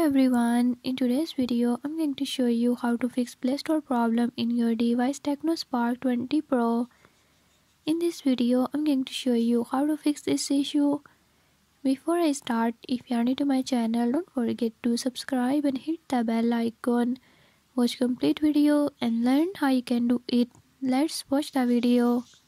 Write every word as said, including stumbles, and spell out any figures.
everyone, in today's video I'm going to show you how to fix Play Store problem in your device Tecno Spark twenty Pro. In this video I'm going to show you how to fix this issue. Before I start, if you are new to my channel, don't forget to subscribe and hit the bell icon. Watch complete video and learn how you can do it. Let's watch the video.